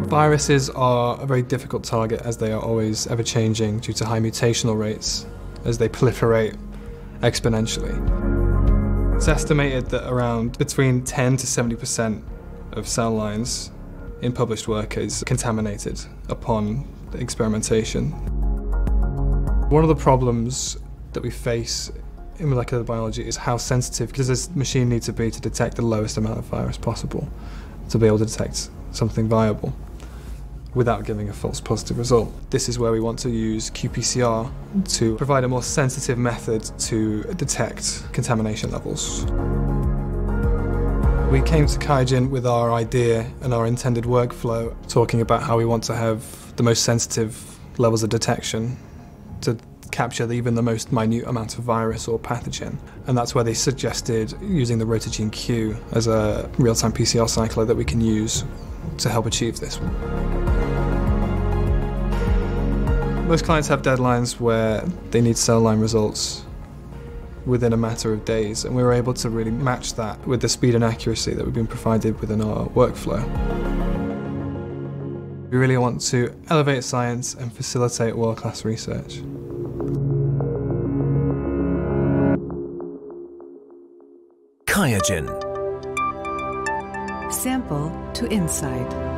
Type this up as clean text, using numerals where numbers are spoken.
Viruses are a very difficult target as they are always ever-changing due to high mutational rates as they proliferate exponentially. It's estimated that around between 10 to 70% of cell lines in published work is contaminated upon experimentation. One of the problems that we face in molecular biology is how sensitive does this machine need to be to detect the lowest amount of virus possible to be able to detect something viable without giving a false positive result. This is where we want to use qPCR to provide a more sensitive method to detect contamination levels. We came to QIAGEN with our idea and our intended workflow, talking about how we want to have the most sensitive levels of detection to capture even the most minute amount of virus or pathogen. And that's where they suggested using the Rotogene Q as a real-time PCR cycler that we can use to help achieve this. Most clients have deadlines where they need cell line results within a matter of days, and we were able to really match that with the speed and accuracy that we've been provided within our workflow. We really want to elevate science and facilitate world-class research. QIAGEN. Sample to insight.